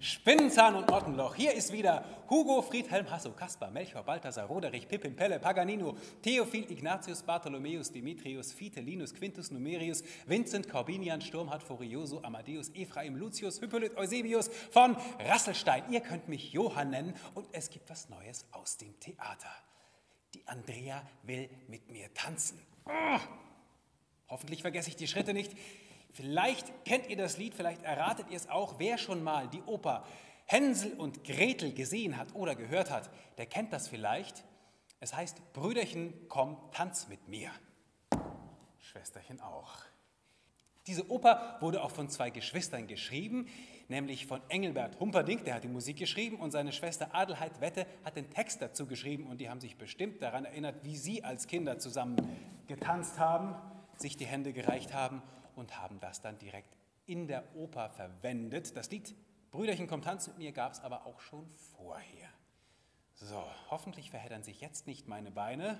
Spinnenzahn und Mottenloch, hier ist wieder Hugo, Friedhelm, Hasso, Kaspar, Melchior, Balthasar, Roderich, Pippin, Pelle, Paganino, Theophil, Ignatius, Bartholomäus, Demetrius, Fiete, Linus, Quintus, Numerius, Vincent, Corbinian, Sturmhard, Furioso, Amadeus, Ephraim, Lucius, Hippolyt, Eusebius von Rasselstein. Ihr könnt mich Johann nennen und es gibt was Neues aus dem Theater. Die Andrea will mit mir tanzen. Oh, hoffentlich vergesse ich die Schritte nicht. Vielleicht kennt ihr das Lied, vielleicht erratet ihr es auch. Wer schon mal die Oper Hänsel und Gretel gesehen hat oder gehört hat, der kennt das vielleicht. Es heißt, Brüderchen, komm, tanz mit mir. Schwesterchen auch. Diese Oper wurde auch von zwei Geschwistern geschrieben, nämlich von Engelbert Humperdinck, der hat die Musik geschrieben, und seine Schwester Adelheid Wette hat den Text dazu geschrieben, und die haben sich bestimmt daran erinnert, wie sie als Kinder zusammen getanzt haben, sich die Hände gereicht haben und haben das dann direkt in der Oper verwendet. Das Lied Brüderchen, komm, tanz mit mir gab es aber auch schon vorher. So, hoffentlich verheddern sich jetzt nicht meine Beine.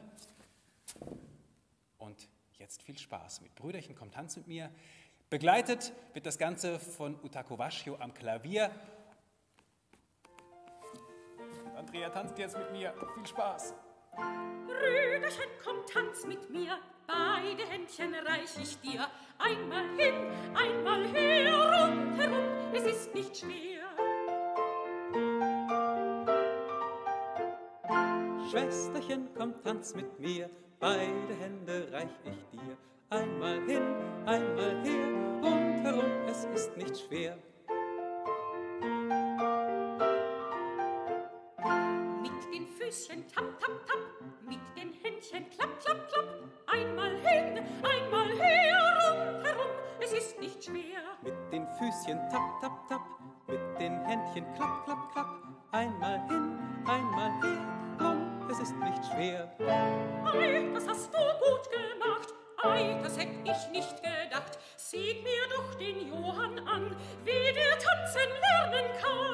Und jetzt viel Spaß mit Brüderchen, komm, tanz mit mir. Begleitet wird das Ganze von Utako Waschio am Klavier. Andrea tanzt jetzt mit mir. Viel Spaß. Brüderchen, komm, tanz mit mir, beide Händchen reich ich dir. Einmal hin, einmal her, rundherum, es ist nicht schwer. Schwesterchen, komm, tanz mit mir, beide Hände reich ich dir. Einmal hin, einmal her, rundherum, es ist nicht schwer. Mit den Füßchen tapp, tapp, tapp, mit den Händchen klapp, klapp, klapp. Einmal hin, einmal her, rundherum, es ist nicht schwer. Mit den Füßchen tapp, tapp, tapp, mit den Händchen klapp, klapp, klapp. Einmal hin, einmal her, rum, es ist nicht schwer. Ei, das hast du gut gemacht, ei, das hätt ich nicht gedacht. Seht mir doch den Johann an, wie der tanzen lernen kann.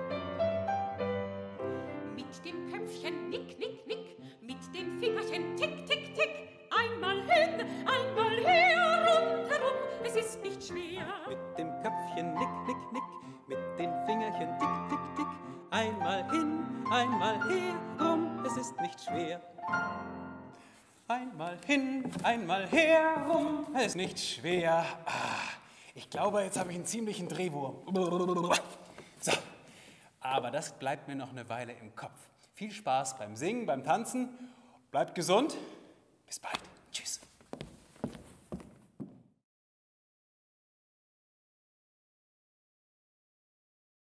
Mit dem Köpfchen nick, nick, nick, mit den Fingerchen tick, tick, tick. Einmal hin, einmal her, rundherum, es ist nicht schwer. Mit dem Köpfchen nick, nick, nick, mit den Fingerchen tick, tick, tick. Einmal hin, einmal her, rum, es ist nicht schwer. Einmal hin, einmal her, rum, es ist nicht schwer. Ich glaube, jetzt habe ich einen ziemlichen Drehwurm. So, aber das bleibt mir noch eine Weile im Kopf. Viel Spaß beim Singen, beim Tanzen. Bleibt gesund. Bis bald.